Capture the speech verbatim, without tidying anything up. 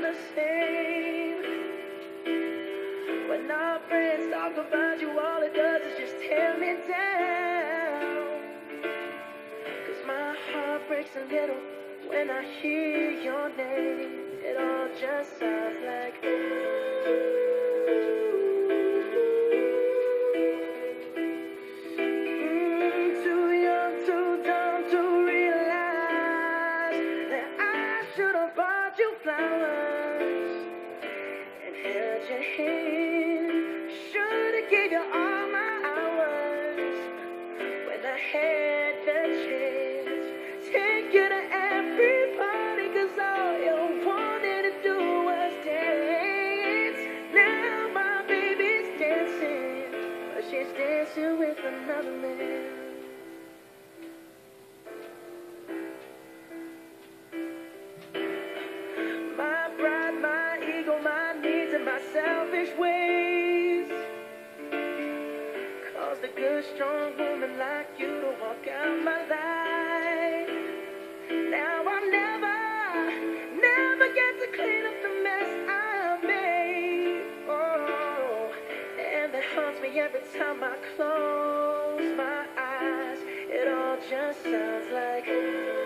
the same. When our friends talk about you, all it does is just tear me down. Cause my heart breaks a little when I hear your name. It all just sounds like ooh. Mm, too young, too dumb to realize that I should have bought you flowers and held your hand. Should have gave you all my hours when I had the chance. Take you to every party, cause all you wanted to do was dance. Now my baby's dancing, but she's dancing with another man. My pride, my ego, my needs, and my selfish ways caused a good, strong woman like you to walk out my life. Now I'll never, never get to clean up the mess I've made. Oh, and that haunts me every time I close my eyes. It all just sounds like